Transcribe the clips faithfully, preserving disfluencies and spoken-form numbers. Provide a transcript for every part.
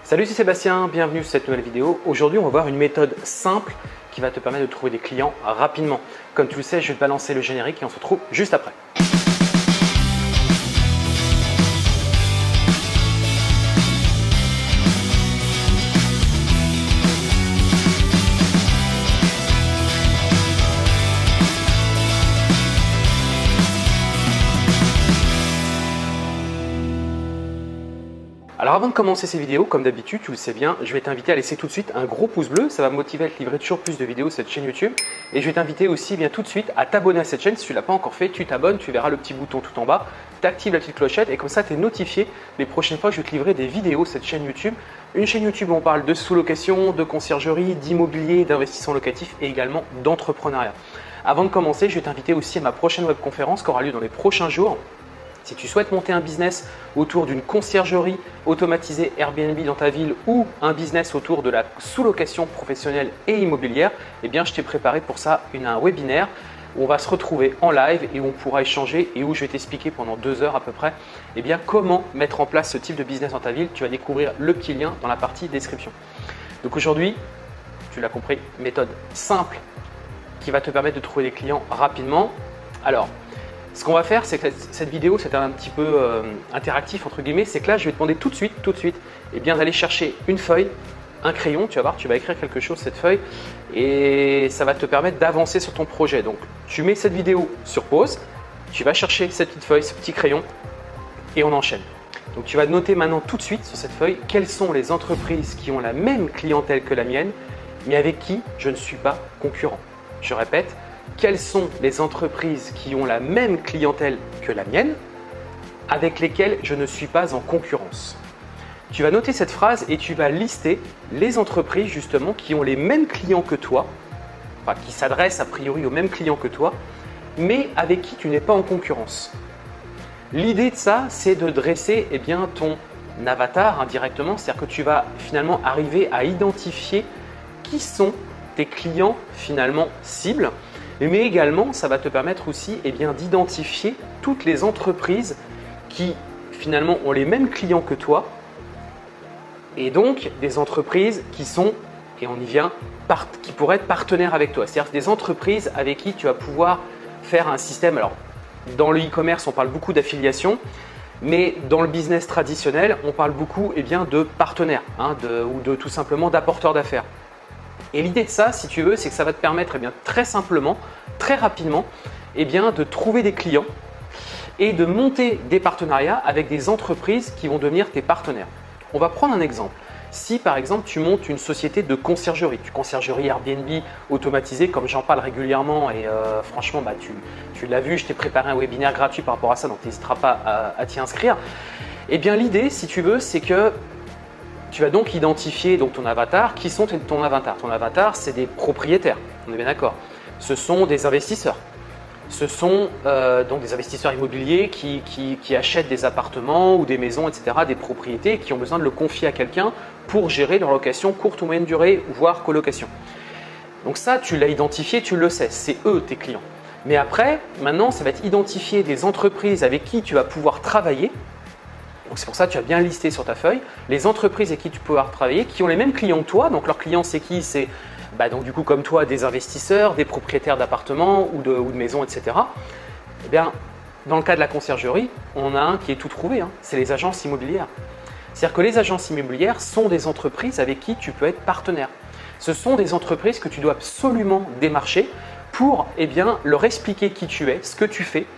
Salut, c'est Sébastien, bienvenue sur cette nouvelle vidéo. Aujourd'hui, on va voir une méthode simple qui va te permettre de trouver des clients rapidement. Comme tu le sais, je vais te balancer le générique et on se retrouve juste après. Alors avant de commencer ces vidéos, comme d'habitude, tu le sais bien, je vais t'inviter à laisser tout de suite un gros pouce bleu. Ça va me motiver à te livrer toujours plus de vidéos sur cette chaîne YouTube. Et je vais t'inviter aussi bien tout de suite à t'abonner à cette chaîne. Si tu ne l'as pas encore fait, tu t'abonnes, tu verras le petit bouton tout en bas, tu actives la petite clochette et comme ça tu es notifié les prochaines fois que je vais te livrer des vidéos sur cette chaîne YouTube. Une chaîne YouTube où on parle de sous-location, de conciergerie, d'immobilier, d'investissement locatif et également d'entrepreneuriat. Avant de commencer, je vais t'inviter aussi à ma prochaine webconférence qui aura lieu dans les prochains jours. Si tu souhaites monter un business autour d'une conciergerie automatisée Airbnb dans ta ville ou un business autour de la sous-location professionnelle et immobilière, eh bien, je t'ai préparé pour ça une, un webinaire où on va se retrouver en live et où on pourra échanger et où je vais t'expliquer pendant deux heures à peu près eh bien, comment mettre en place ce type de business dans ta ville. Tu vas découvrir le petit lien dans la partie description. Donc aujourd'hui, tu l'as compris, méthode simple qui va te permettre de trouver des clients rapidement. Alors, ce qu'on va faire, c'est que cette vidéo, c'est un petit peu euh, interactif entre guillemets. C'est que là, je vais te demander tout de suite, tout de suite, eh bien d'aller chercher une feuille, un crayon. Tu vas voir, tu vas écrire quelque chose cette feuille et ça va te permettre d'avancer sur ton projet. Donc, tu mets cette vidéo sur pause, tu vas chercher cette petite feuille, ce petit crayon et on enchaîne. Donc, tu vas noter maintenant tout de suite sur cette feuille quelles sont les entreprises qui ont la même clientèle que la mienne, mais avec qui je ne suis pas concurrent. Je répète. Quelles sont les entreprises qui ont la même clientèle que la mienne, avec lesquelles je ne suis pas en concurrence. Tu vas noter cette phrase et tu vas lister les entreprises justement qui ont les mêmes clients que toi, enfin qui s'adressent a priori aux mêmes clients que toi, mais avec qui tu n'es pas en concurrence. L'idée de ça, c'est de dresser eh bien, ton avatar indirectement, c'est-à-dire que tu vas finalement arriver à identifier qui sont tes clients finalement cibles. Mais également, ça va te permettre aussi eh bien, d'identifier toutes les entreprises qui finalement ont les mêmes clients que toi et donc des entreprises qui sont, et on y vient, qui pourraient être partenaires avec toi. C'est-à-dire des entreprises avec qui tu vas pouvoir faire un système. Alors, dans le e-commerce, on parle beaucoup d'affiliation, mais dans le business traditionnel, on parle beaucoup eh bien, de partenaires hein, de, ou de tout simplement d'apporteurs d'affaires. Et l'idée de ça, si tu veux, c'est que ça va te permettre eh bien, très simplement, très rapidement, eh bien, de trouver des clients et de monter des partenariats avec des entreprises qui vont devenir tes partenaires. On va prendre un exemple. Si par exemple tu montes une société de conciergerie, une conciergerie Airbnb automatisée comme j'en parle régulièrement et euh, franchement bah, tu, tu l'as vu, je t'ai préparé un webinaire gratuit par rapport à ça, donc tu n'hésiteras pas à, à t'y inscrire. Eh bien l'idée, si tu veux, c'est que tu vas donc identifier donc, ton avatar. Qui sont ton avatar? Ton avatar, c'est des propriétaires, on est bien d'accord. Ce sont des investisseurs. Ce sont euh, donc des investisseurs immobiliers qui, qui, qui achètent des appartements ou des maisons, et cetera, des propriétés et qui ont besoin de le confier à quelqu'un pour gérer leur location courte ou moyenne durée, voire colocation. Donc ça, tu l'as identifié, tu le sais, c'est eux tes clients. Mais après, maintenant, ça va être identifier des entreprises avec qui tu vas pouvoir travailler. Donc c'est pour ça que tu as bien listé sur ta feuille les entreprises avec qui tu peux pouvoir travailler, qui ont les mêmes clients que toi. Donc leurs clients, c'est qui? C'est bah, donc du coup comme toi des investisseurs, des propriétaires d'appartements ou de, ou de maisons, et cetera. Eh bien, dans le cas de la conciergerie, on a un qui est tout trouvé, hein, c'est les agences immobilières. C'est-à-dire que les agences immobilières sont des entreprises avec qui tu peux être partenaire. Ce sont des entreprises que tu dois absolument démarcher pour eh bien, leur expliquer qui tu es, ce que tu fais,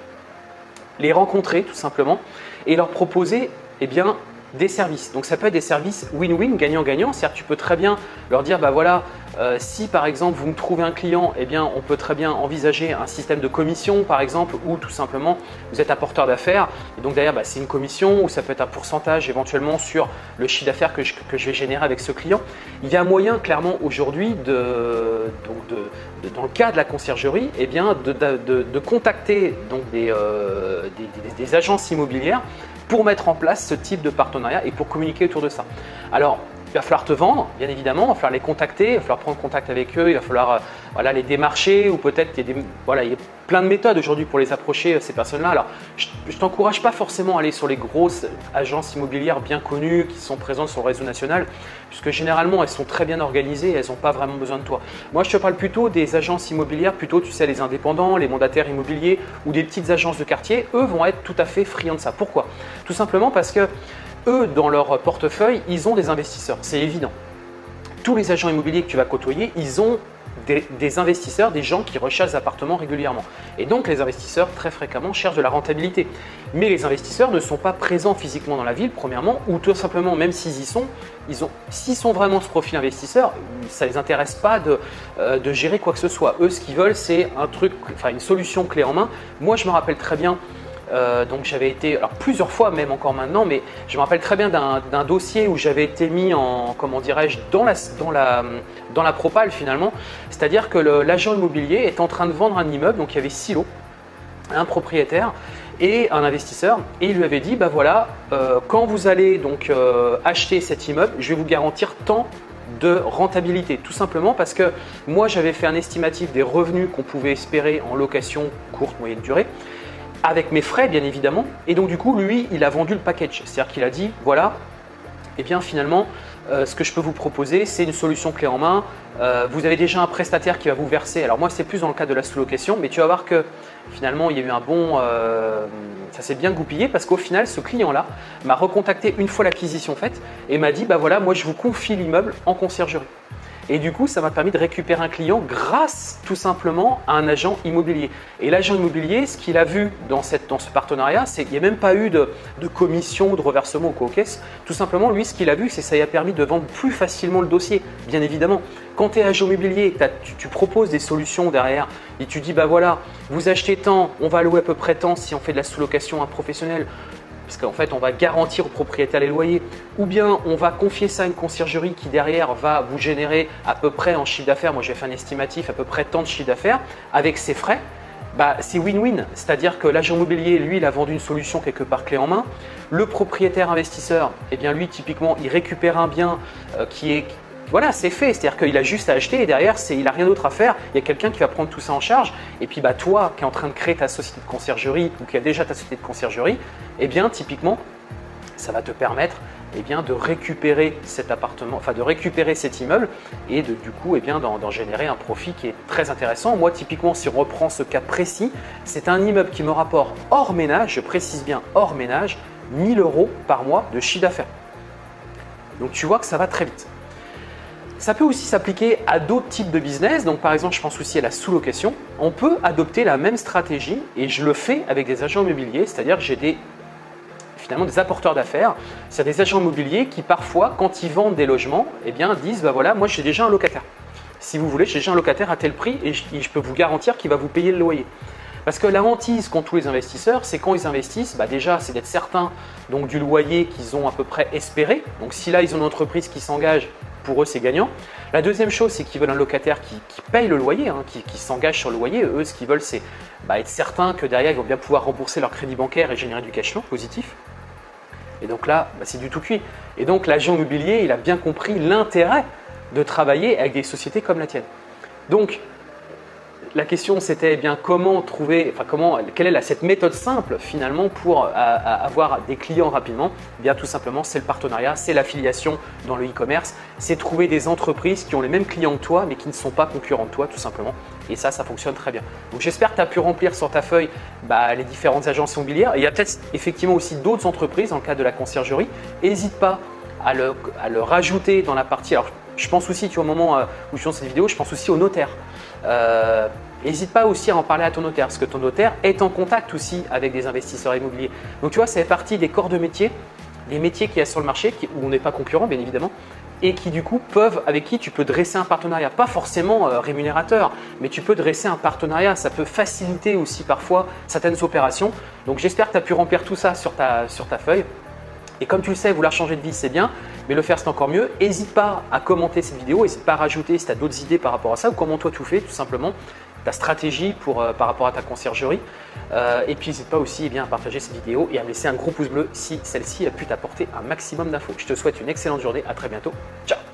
les rencontrer tout simplement et leur proposer eh bien, des services. Donc ça peut être des services win-win, gagnant-gagnant. C'est-à-dire que tu peux très bien leur dire, bah voilà, euh, si par exemple vous me trouvez un client, eh bien on peut très bien envisager un système de commission par exemple, ou tout simplement vous êtes apporteur d'affaires et donc derrière bah, c'est une commission ou ça peut être un pourcentage éventuellement sur le chiffre d'affaires que je, que je vais générer avec ce client. Il y a un moyen clairement aujourd'hui de, donc de, de, dans le cas de la conciergerie, eh bien de, de, de, de contacter donc des, euh, des, des, des agences immobilières pour mettre en place ce type de partenariat et pour communiquer autour de ça. Alors, Il va falloir te vendre, bien évidemment, il va falloir les contacter, il va falloir prendre contact avec eux, il va falloir euh, voilà, les démarcher ou peut-être qu'il y a des, voilà, il y a plein de méthodes aujourd'hui pour les approcher, ces personnes-là. Alors, je ne t'encourage pas forcément à aller sur les grosses agences immobilières bien connues qui sont présentes sur le réseau national, puisque généralement, elles sont très bien organisées et elles n'ont pas vraiment besoin de toi. Moi, je te parle plutôt des agences immobilières, plutôt, tu sais, les indépendants, les mandataires immobiliers ou des petites agences de quartier. Eux vont être tout à fait friands de ça. Pourquoi? Tout simplement parce que eux, dans leur portefeuille, ils ont des investisseurs, c'est évident. Tous les agents immobiliers que tu vas côtoyer, ils ont des, des investisseurs, des gens qui recherchent des appartements régulièrement. Et donc, les investisseurs, très fréquemment, cherchent de la rentabilité. Mais les investisseurs ne sont pas présents physiquement dans la ville, premièrement, ou tout simplement, même s'ils y sont, ils ont, s'ils sont vraiment ce profil investisseur, ça ne les intéresse pas de, euh, de gérer quoi que ce soit. Eux, ce qu'ils veulent, c'est un truc, enfin une solution clé en main. Moi, je me rappelle très bien. Euh, donc j'avais été, alors plusieurs fois même encore maintenant, mais je me rappelle très bien d'un dossier où j'avais été mis en, comment dirais-je, dans la, dans la, dans la propale finalement. C'est-à-dire que l'agent immobilier est en train de vendre un immeuble, donc il y avait six lots, un propriétaire et un investisseur, et il lui avait dit, bah voilà, euh, quand vous allez donc euh, acheter cet immeuble, je vais vous garantir tant de rentabilité, tout simplement parce que moi j'avais fait un estimatif des revenus qu'on pouvait espérer en location courte, moyenne durée, avec mes frais bien évidemment, et donc du coup lui il a vendu le package, c'est-à-dire qu'il a dit voilà, et eh bien finalement euh, ce que je peux vous proposer c'est une solution clé en main, euh, vous avez déjà un prestataire qui va vous verser, alors moi c'est plus dans le cadre de la sous-location, mais tu vas voir que finalement il y a eu un bon, euh, ça s'est bien goupillé parce qu'au final ce client là m'a recontacté une fois l'acquisition faite et m'a dit bah voilà, moi je vous confie l'immeuble en conciergerie. Et du coup, ça m'a permis de récupérer un client grâce tout simplement à un agent immobilier. Et l'agent immobilier, ce qu'il a vu dans, cette, dans ce partenariat, c'est qu'il n'y a même pas eu de, de commission ou de reversement ou quoi aux caisses. Tout simplement, lui, ce qu'il a vu, c'est que ça lui a permis de vendre plus facilement le dossier, bien évidemment. Quand tu es agent immobilier, tu, tu proposes des solutions derrière et tu dis, bah voilà, vous achetez tant, on va louer à peu près tant si on fait de la sous-location à un professionnel. Parce qu'en fait, on va garantir au propriétaire les loyers, ou bien on va confier ça à une conciergerie qui derrière va vous générer à peu près en chiffre d'affaires, moi j'ai fait un estimatif à peu près tant de chiffre d'affaires, avec ses frais, bah, c'est win-win. C'est-à-dire que l'agent immobilier, lui, il a vendu une solution quelque part clé en main. Le propriétaire investisseur, eh bien lui, typiquement, il récupère un bien euh, qui est… Voilà, c'est fait, c'est-à-dire qu'il a juste à acheter et derrière, il n'a rien d'autre à faire. Il y a quelqu'un qui va prendre tout ça en charge. Et puis, bah, toi qui es en train de créer ta société de conciergerie ou qui a déjà ta société de conciergerie, eh bien, typiquement, ça va te permettre eh bien, de récupérer cet appartement, enfin de récupérer cet immeuble et de, du coup, eh bien, d'en générer un profit qui est très intéressant. Moi, typiquement, si on reprend ce cas précis, c'est un immeuble qui me rapporte hors ménage, je précise bien hors ménage, mille euros par mois de chiffre d'affaires. Donc, tu vois que ça va très vite. Ça peut aussi s'appliquer à d'autres types de business. Donc, par exemple, je pense aussi à la sous-location. On peut adopter la même stratégie et je le fais avec des agents immobiliers, c'est-à-dire que j'ai des, finalement des apporteurs d'affaires. C'est des agents immobiliers qui parfois, quand ils vendent des logements, eh bien, disent bah voilà, moi j'ai déjà un locataire. Si vous voulez, j'ai déjà un locataire à tel prix et je, et je peux vous garantir qu'il va vous payer le loyer. Parce que la hantise qu'ont tous les investisseurs, c'est quand ils investissent, bah déjà c'est d'être certain donc, du loyer qu'ils ont à peu près espéré. Donc si là ils ont une entreprise qui s'engage, pour eux c'est gagnant. La deuxième chose, c'est qu'ils veulent un locataire qui, qui paye le loyer, hein, qui, qui s'engage sur le loyer. Eux, ce qu'ils veulent, c'est bah, être certain que derrière ils vont bien pouvoir rembourser leur crédit bancaire et générer du cash flow positif. Et donc là, bah, c'est du tout cuit. Et donc l'agent immobilier, il a bien compris l'intérêt de travailler avec des sociétés comme la tienne. Donc, la question c'était eh bien comment trouver, enfin comment, quelle est la, cette méthode simple finalement pour à, à avoir des clients rapidement? Eh bien tout simplement c'est le partenariat, c'est l'affiliation dans le e-commerce, c'est trouver des entreprises qui ont les mêmes clients que toi mais qui ne sont pas concurrents de toi tout simplement. Et ça, ça fonctionne très bien. Donc j'espère que tu as pu remplir sur ta feuille bah, les différentes agences immobilières. Et il y a peut-être effectivement aussi d'autres entreprises dans le cadre de la conciergerie. N'hésite pas à le, à le rajouter dans la partie. Alors, je pense aussi, tu vois, au moment où je fais cette vidéo, je pense aussi au notaire. Euh, N'hésite pas aussi à en parler à ton notaire parce que ton notaire est en contact aussi avec des investisseurs immobiliers. Donc, tu vois, ça fait partie des corps de métier, les métiers qu'il y a sur le marché qui, où on n'est pas concurrent, bien évidemment, et qui du coup peuvent, avec qui tu peux dresser un partenariat. Pas forcément euh, rémunérateur, mais tu peux dresser un partenariat. Ça peut faciliter aussi parfois certaines opérations. Donc, j'espère que tu as pu remplir tout ça sur ta, sur ta feuille. Et comme tu le sais, vouloir changer de vie, c'est bien. mais le faire c'est encore mieux. N'hésite pas à commenter cette vidéo, n'hésite pas à rajouter si tu as d'autres idées par rapport à ça ou comment toi tu fais tout simplement ta stratégie pour, euh, par rapport à ta conciergerie. Euh, et puis n'hésite pas aussi eh bien, à partager cette vidéo et à me laisser un gros pouce bleu si celle-ci a pu t'apporter un maximum d'infos. Je te souhaite une excellente journée, à très bientôt, ciao.